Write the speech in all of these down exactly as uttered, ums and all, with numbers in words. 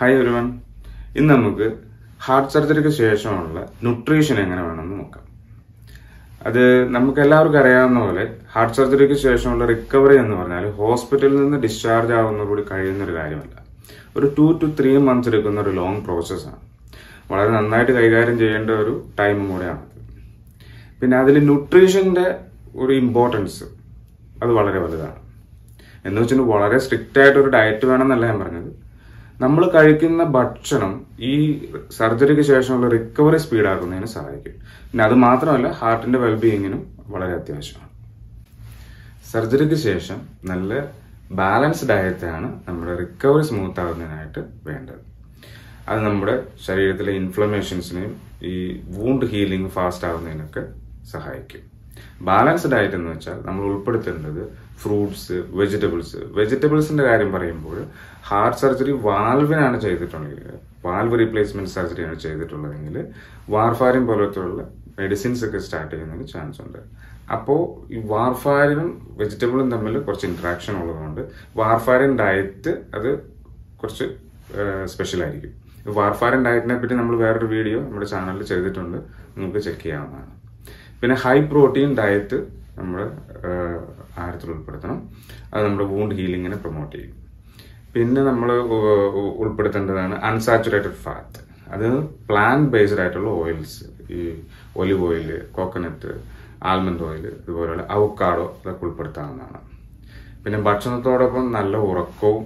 Hi everyone. ഇന്ന് നമുക്ക് heart സർജറിക്ക് ശേഷമുള്ള ന്യൂട്രീഷൻ എങ്ങനെ വേണമെന്ന് നോക്കാം. അത് നമുക്ക് എല്ലാവർക്കും അറിയാവുന്ന പോലെ ഹാർട്ട് സർജറിക്ക് ശേഷമുള്ള റിക്കവറി എന്ന് പറഞ്ഞാൽ ഹോസ്പിറ്റലിൽ നിന്ന് ഡിസ്ചാർജ് ആവുന്നതോടുകൂടി കഴിയുന്ന ഒരു കാര്യമല്ല. ഒരു ടു ടു ത്രീ മന്ത്സ് എടുക്കുന്ന ഒരു ലോങ് പ്രോസസ്സാണ്. വളരെ നന്നായിട്ട് കൈകാര്യം ചെയ്യേണ്ട ഒരു ടൈമും കൂടെയാണ്. പിന്നെ അതിൽ ന്യൂട്രീഷന്റെ ഒരു ഇമ്പോർട്ടൻസ് അത് വളരെ വലുതാണ്. എന്ന് വെച്ചാൽ വളരെ സ്ട്രിക്റ്റ് ആയിട്ട് ഒരു ഡയറ്റ് വേണമെന്നല്ല ഞാൻ പറഞ്ഞത്. നമ്മൾ കഴിക്കുന്ന ഭക്ഷണം ഈ സർജറിക്ക് ശേഷമുള്ള റിക്കവറി സ്പീഡാക്കുന്നതിന് സഹായിക്കും. പിന്നെ അത് മാത്രമല്ല, ഹാർട്ടിന്റെ വെൽബീയിങ്ങിനും വളരെ അത്യാവശ്യമാണ്. സർജറിക്ക് ശേഷം നല്ല ബാലൻസ്ഡ് ഡയറ്റാണ് നമ്മുടെ റിക്കവറി സ്മൂത്ത് ആകുന്നതിനായിട്ട് വേണ്ടത്. അത് നമ്മുടെ ശരീരത്തിലെ ഇൻഫ്ലമേഷൻസിനെയും ഈ വൂണ്ട് ഹീലിംഗ് ഫാസ്റ്റ് ആകുന്നതിനൊക്കെ സഹായിക്കും. ബാലൻസ്ഡ് ഡയറ്റ് എന്ന് വെച്ചാൽ നമ്മൾ ഉൾപ്പെടുത്തേണ്ടത് ഫ്രൂട്ട്സ്, വെജിറ്റബിൾസ്. വെജിറ്റബിൾസിന്റെ കാര്യം പറയുമ്പോൾ ഹാർട്ട് സർജറി വാൽവിനാണ് ചെയ്തിട്ടുണ്ടെങ്കിൽ, വാൽവ് റീപ്ലേസ്മെന്റ് സർജറിയാണ് ചെയ്തിട്ടുള്ളതെങ്കിൽ വാർഫാരിൻ പോലത്തുള്ള മെഡിസിൻസ് ഒക്കെ സ്റ്റാർട്ട് ചെയ്യുന്നതിന് ചാൻസ് ഉണ്ട്. അപ്പോൾ ഈ വാർഫാരിനും വെജിറ്റബിളും തമ്മിൽ കുറച്ച് ഇന്ററാക്ഷൻ ഉള്ളതുകൊണ്ട് വാർഫാരിൻ ഡയറ്റ് അത് കുറച്ച് സ്പെഷ്യൽ ആയിരിക്കും. വാർഫാരിൻ ഡയറ്റിനെ പറ്റി നമ്മൾ വേറൊരു വീഡിയോ നമ്മുടെ ചാനലിൽ ചെയ്തിട്ടുണ്ട്, നിങ്ങൾക്ക് ചെക്ക് ചെയ്യാവുന്നതാണ്. പിന്നെ ഹൈ പ്രോട്ടീൻ ഡയറ്റ് നമ്മുടെ ആഹാരത്തിൽ ഉൾപ്പെടുത്തണം. അത് നമ്മുടെ വൂണ്ട് ഹീലിങ്ങിനെ പ്രൊമോട്ട് ചെയ്യും. പിന്നെ നമ്മൾ ഉൾപ്പെടുത്തേണ്ടതാണ് അൺസാച്ചുറേറ്റഡ് ഫാറ്റ്. അത് പ്ലാന്റ് ബേസ്ഡ് ആയിട്ടുള്ള ഓയിൽസ്, ഈ olive oil, coconut, almond oil, ഇതുപോലെയുള്ള അവക്കാഡോ ഇതൊക്കെ ഉൾപ്പെടുത്താവുന്നതാണ്. പിന്നെ ഭക്ഷണത്തോടൊപ്പം നല്ല ഉറക്കവും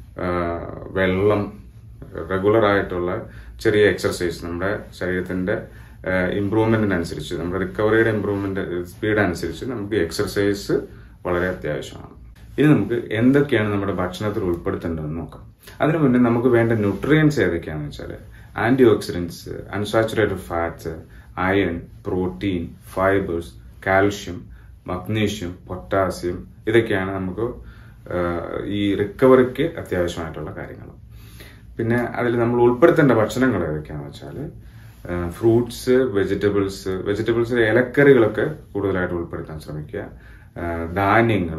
വെള്ളം, റെഗുലർ ആയിട്ടുള്ള ചെറിയ എക്സർസൈസ് നമ്മുടെ ശരീരത്തിന്റെ ഇംപ്രൂവ്മെന്റിനനുസരിച്ച്, നമ്മുടെ റിക്കവറിയുടെ ഇംപ്രൂവ്മെന്റ് സ്പീഡ് അനുസരിച്ച് നമുക്ക് എക്സർസൈസ് വളരെ അത്യാവശ്യമാണ്. ഇനി നമുക്ക് എന്തൊക്കെയാണ് നമ്മുടെ ഭക്ഷണത്തിൽ ഉൾപ്പെടുത്തേണ്ടതെന്ന് നോക്കാം. അതിനു മുന്നേ നമുക്ക് വേണ്ട ന്യൂട്രിയൻസ് ഏതൊക്കെയാണെന്ന് വെച്ചാൽ antioxidants, unsaturated fats, iron, protein, fibres, calcium, magnesium, potassium, ഇതൊക്കെയാണ് നമുക്ക് ഈ റിക്കവറിക്ക് അത്യാവശ്യമായിട്ടുള്ള കാര്യങ്ങൾ. പിന്നെ അതിൽ നമ്മൾ ഉൾപ്പെടുത്തേണ്ട ഭക്ഷണങ്ങൾ ഏതൊക്കെയാണെന്ന് വെച്ചാൽ ഫ്രൂട്ട്സ്, വെജിറ്റബിൾസ്, വെജിറ്റബിൾസിൽ ഇലക്കറികളൊക്കെ കൂടുതലായിട്ട് ഉൾപ്പെടുത്താൻ ശ്രമിക്കുക. ധാന്യങ്ങൾ,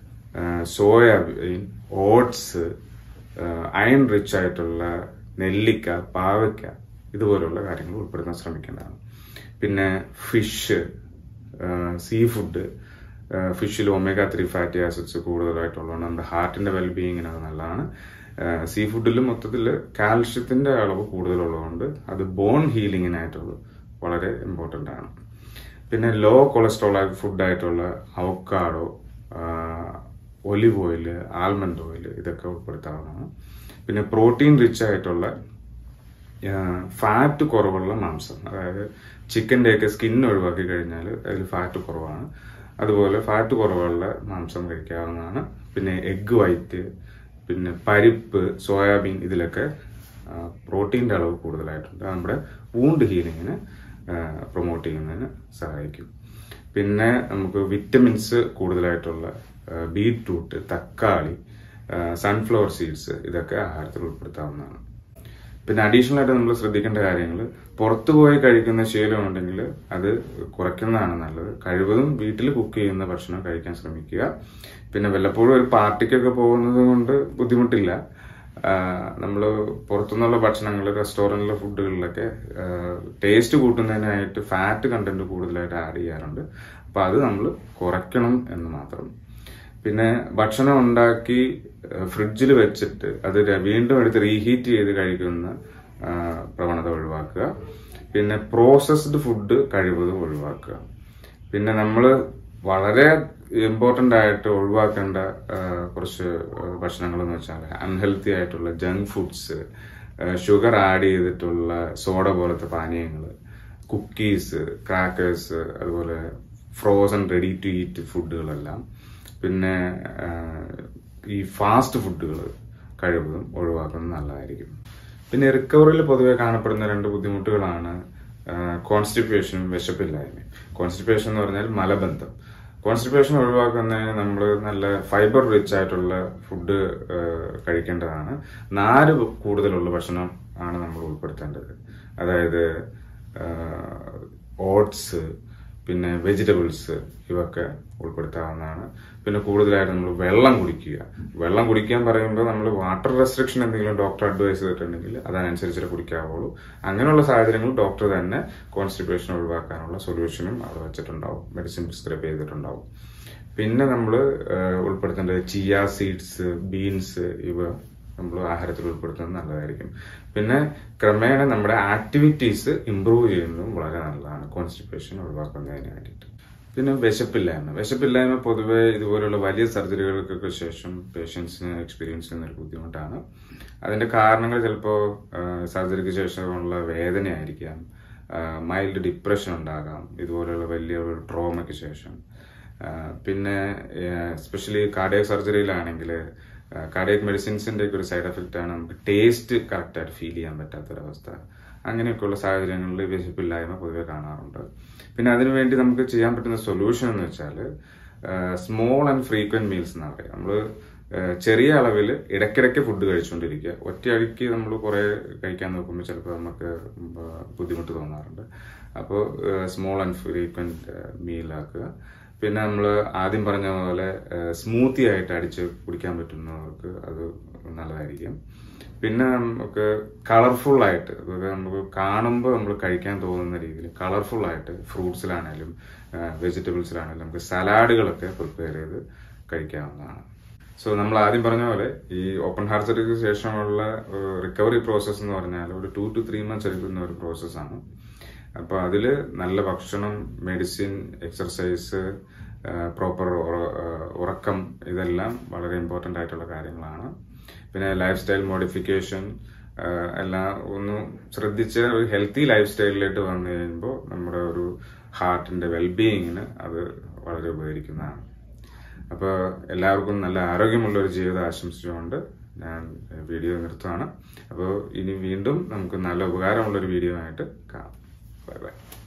സോയാബീൻ, ഓട്സ്, അയൺ റിച്ച് ആയിട്ടുള്ള നെല്ലിക്ക, പാവയ്ക്ക, ഇതുപോലുള്ള കാര്യങ്ങൾ ഉൾപ്പെടുത്താൻ ശ്രമിക്കേണ്ടതാണ്. പിന്നെ ഫിഷ്, സീ ഫുഡ്, ഫിഷിൽ ഒമേഗ ത്രീ ഫാറ്റി ആസിഡ്സ് കൂടുതലായിട്ടുള്ളതാണ്. നമ്മുടെ ഹാർട്ടിന്റെ വെൽബീയിങ്ങിന് അത് നല്ലതാണ്. സീ ഫുഡിൽ മൊത്തത്തിൽ കാൽഷ്യത്തിന്റെ അളവ് കൂടുതലുള്ളതുകൊണ്ട് അത് ബോൺ ഹീലിങ്ങിനായിട്ടുള്ള വളരെ ഇമ്പോർട്ടന്റ് ആണ്. പിന്നെ ലോ കൊളസ്ട്രോൾ ഫുഡായിട്ടുള്ള avocado, olive oil, almond oil, ഇതൊക്കെ ഉൾപ്പെടുത്താവുന്നതാണ്. പിന്നെ പ്രോട്ടീൻ റിച്ച് ആയിട്ടുള്ള ഫാറ്റ് കുറവുള്ള മാംസം, അതായത് ചിക്കൻ്റെ ഒക്കെ സ്കിൻ ഒഴിവാക്കി കഴിഞ്ഞാൽ അതിൽ ഫാറ്റ് കുറവാണ്. അതുപോലെ ഫാറ്റ് കുറവുള്ള മാംസം കഴിക്കാവുന്നതാണ്. പിന്നെ എഗ് വൈറ്റ്, പിന്നെ പരിപ്പ്, സോയാബീൻ, ഇതിലൊക്കെ പ്രോട്ടീൻ്റെ അളവ് കൂടുതലായിട്ടുണ്ട്. നമ്മുടെ വൂണ്ട് ഹീലിങ്ങിന് പ്രൊമോട്ട് ചെയ്യുന്നതിന് സഹായിക്കും. പിന്നെ നമുക്ക് വിറ്റമിൻസ് കൂടുതലായിട്ടുള്ള ബീറ്റ്റൂട്ട്, തക്കാളി, സൺഫ്ലവർ സീഡ്സ്, ഇതൊക്കെ ആഹാരത്തിൽ ഉൾപ്പെടുത്താവുന്നതാണ്. പിന്നെ അഡീഷണൽ ആയിട്ട് നമ്മൾ ശ്രദ്ധിക്കേണ്ട കാര്യങ്ങൾ, പുറത്തു പോയി കഴിക്കുന്ന ശീലം ഉണ്ടെങ്കിൽ അത് കുറയ്ക്കുന്നതാണ് നല്ലത്. കഴിവതും വീട്ടിൽ കുക്ക് ചെയ്യുന്ന ഭക്ഷണം കഴിക്കാൻ ശ്രമിക്കുക. പിന്നെ വല്ലപ്പോഴും ഒരു പാർട്ടിക്കൊക്കെ പോകുന്നത് കൊണ്ട് ബുദ്ധിമുട്ടില്ല. നമ്മൾ പുറത്തുനിന്നുള്ള ഭക്ഷണങ്ങൾ, റെസ്റ്റോറൻറ്റിലെ ഫുഡുകളിലൊക്കെ ടേസ്റ്റ് കൂട്ടുന്നതിനായിട്ട് ഫാറ്റ് കണ്ടന്റ് കൂടുതലായിട്ട് ആഡ് ചെയ്യാറുണ്ട്. അപ്പൊ അത് നമ്മൾ കുറയ്ക്കണം എന്ന് മാത്രം. പിന്നെ ഭക്ഷണം ഉണ്ടാക്കി ഫ്രിഡ്ജിൽ വെച്ചിട്ട് അത് വീണ്ടും എടുത്ത് റീഹീറ്റ് ചെയ്ത് കഴിക്കുന്ന പ്രവണത ഒഴിവാക്കുക. പിന്നെ പ്രോസസ്ഡ് ഫുഡ് കഴിവതും ഒഴിവാക്കുക. പിന്നെ നമ്മൾ വളരെ ഇമ്പോർട്ടന്റ് ആയിട്ട് ഒഴിവാക്കേണ്ട കുറച്ച് ഭക്ഷണങ്ങൾ എന്ന് വെച്ചാൽ അൺഹെൽത്തി ആയിട്ടുള്ള ജങ്ക് ഫുഡ്സ്, ഷുഗർ ആഡ് ചെയ്തിട്ടുള്ള സോഡ പോലത്തെ പാനീയങ്ങൾ, കുക്കീസ്, ക്രാക്കേഴ്സ്, അതുപോലെ ഫ്രോസൺ റെഡി ടു ഈറ്റ് ഫുഡുകളെല്ലാം. പിന്നെ ഈ ഫാസ്റ്റ് ഫുഡുകൾ കഴിവതും ഒഴിവാക്കുന്നത് നല്ലതായിരിക്കും. പിന്നെ റിക്കവറിയിൽ പൊതുവെ കാണപ്പെടുന്ന രണ്ട് ബുദ്ധിമുട്ടുകളാണ് കോൺസ്റ്റിപ്പേഷനും വിശപ്പില്ലായ്മയും. കോൺസ്റ്റിപ്പേഷൻ എന്ന് പറഞ്ഞാൽ മലബന്ധം. കോൺസ്റ്റിപ്പേഷൻ ഒഴിവാക്കുന്നതിന് നമ്മൾ നല്ല ഫൈബർ റിച്ച് ആയിട്ടുള്ള ഫുഡ് കഴിക്കേണ്ടതാണ്. നാര് കൂടുതലുള്ള ഭക്ഷണം ആണ് നമ്മൾ ഉൾപ്പെടുത്തേണ്ടത്. അതായത് ഓട്സ്, പിന്നെ വെജിറ്റബിൾസ് ഇവയൊക്കെ ഉൾപ്പെടുത്താവുന്നതാണ്. പിന്നെ കൂടുതലായിട്ട് നമ്മൾ വെള്ളം കുടിക്കുക. വെള്ളം കുടിക്കാൻ പറയുമ്പോൾ നമ്മൾ വാട്ടർ റെസ്ട്രിക്ഷൻ എന്തെങ്കിലും ഡോക്ടർ അഡ്വൈസ് ചെയ്തിട്ടുണ്ടെങ്കിൽ അതനുസരിച്ചിട്ട് കുടിക്കാവുള്ളൂ. അങ്ങനെയുള്ള സാഹചര്യങ്ങളിൽ ഡോക്ടർ തന്നെ കോൺസ്റ്റിപ്പേഷൻ ഒഴിവാക്കാനുള്ള സൊല്യൂഷനും അവിടെ വെച്ചിട്ടുണ്ടാവും, മെഡിസിൻ പ്രിസ്ക്രൈബ് ചെയ്തിട്ടുണ്ടാവും. പിന്നെ നമ്മൾ ഉൾപ്പെടുത്തേണ്ടത് ചിയ സീഡ്സ്, ബീൻസ് ഇവ നമ്മൾ ആഹാരത്തിൽ ഉൾപ്പെടുത്തുന്നത് നല്ലതായിരിക്കും. പിന്നെ ക്രമേണ നമ്മുടെ ആക്ടിവിറ്റീസ് ഇംപ്രൂവ് ചെയ്യുന്നതും വളരെ നല്ലതാണ് കോൺസ്റ്റിപ്പേഷൻ ഒഴിവാക്കുന്നതിന് വേണ്ടിയിട്ട്. പിന്നെ വിശപ്പില്ലായ്മ വിശപ്പില്ലായ്മ പൊതുവെ ഇതുപോലുള്ള വലിയ സർജറികൾക്കൊക്കെ ശേഷം പേഷ്യൻസിന് എക്സ്പീരിയൻസ് ചെയ്യുന്ന ഒരു ബുദ്ധിമുട്ടാണ്. അതിന്റെ കാരണങ്ങൾ ചിലപ്പോൾ സർജറിക്ക് ശേഷമുള്ള വേദനയായിരിക്കാം, മൈൽഡ് ഡിപ്രഷൻ ഉണ്ടാകാം ഇതുപോലുള്ള വലിയ ഒരു ട്രോമയ്ക്ക് ശേഷം. പിന്നെ എസ്പെഷ്യലി കാർഡിയക് സർജറിയിലാണെങ്കിൽ കാർഡിയക് മെഡിസിൻസിന്റെ ഒക്കെ ഒരു സൈഡ് എഫക്റ്റ് ആണ് നമുക്ക് ടേസ്റ്റ് കറക്റ്റായിട്ട് ഫീൽ ചെയ്യാൻ പറ്റാത്തൊരവസ്ഥ. അങ്ങനെയൊക്കെയുള്ള സാഹചര്യങ്ങളിൽ വിശപ്പില്ലായ്മ പൊതുവെ കാണാറുണ്ട്. പിന്നെ അതിനുവേണ്ടി നമുക്ക് ചെയ്യാൻ പറ്റുന്ന സൊല്യൂഷൻ എന്ന് വെച്ചാൽ സ്മോൾ ആൻഡ് ഫ്രീക്വന്റ് മീൽസ് എന്നാണ് പറയുക. നമ്മൾ ചെറിയ അളവിൽ ഇടയ്ക്കിടയ്ക്ക് ഫുഡ് കഴിച്ചുകൊണ്ടിരിക്കുക. ഒറ്റയടിക്ക് നമ്മൾ കുറെ കഴിക്കാൻ നോക്കുമ്പോൾ ചിലപ്പോൾ നമുക്ക് ബുദ്ധിമുട്ട് തോന്നാറുണ്ട്. അപ്പോൾ സ്മോൾ ആൻഡ് ഫ്രീക്വന്റ് മീലാക്കുക. പിന്നെ നമ്മൾ ആദ്യം പറഞ്ഞ പോലെ സ്മൂത്തി ആയിട്ട് അടിച്ച് കുടിക്കാൻ പറ്റുന്നവർക്ക് അത് നല്ലതായിരിക്കും. പിന്നെ നമുക്ക് കളർഫുൾ ആയിട്ട്, നമുക്ക് കാണുമ്പോൾ നമ്മൾ കഴിക്കാൻ തോന്നുന്ന രീതിയിൽ കളർഫുൾ ആയിട്ട് ഫ്രൂട്ട്സിലാണേലും വെജിറ്റബിൾസിലാണേലും നമുക്ക് സലാഡുകളൊക്കെ പ്രിപ്പയർ ചെയ്ത് കഴിക്കാവുന്നതാണ്. സോ നമ്മൾ ആദ്യം പറഞ്ഞ പോലെ ഈ ഓപ്പൺ ഹാർട്ട് സർജറിക്ക് ശേഷമുള്ള റിക്കവറി പ്രോസസ്സ് എന്ന് പറഞ്ഞാൽ ഒരു ടു ടു ത്രീ മന്ത്സ് എടുക്കുന്ന ഒരു പ്രോസസ്സാണ്. അപ്പോൾ അതിൽ നല്ല ഭക്ഷണം, മെഡിസിൻ, എക്സർസൈസ്, പ്രോപ്പർ ഉറക്കം ഇതെല്ലാം വളരെ ഇമ്പോർട്ടൻ്റ് ആയിട്ടുള്ള കാര്യങ്ങളാണ്. പിന്നെ ലൈഫ് സ്റ്റൈൽ മോഡിഫിക്കേഷൻ എല്ലാം ഒന്ന് ശ്രദ്ധിച്ച് ഒരു ഹെൽത്തി ലൈഫ് സ്റ്റൈലിലേക്ക് വന്നു കഴിയുമ്പോൾ നമ്മുടെ ഒരു ഹാർട്ടിന്റെ വെൽബീയിങ്ങിന് അത് വളരെ ഉപകരിക്കുന്നതാണ്. അപ്പോൾ എല്ലാവർക്കും നല്ല ആരോഗ്യമുള്ള ഒരു ജീവിതം ആശംസിച്ചുകൊണ്ട് ഞാൻ വീഡിയോ നിർത്തുകയാണ്. അപ്പോൾ ഇനി വീണ്ടും നമുക്ക് നല്ല ഉപകാരമുള്ളൊരു വീഡിയോ ആയിട്ട് കാണാം. Bye bye.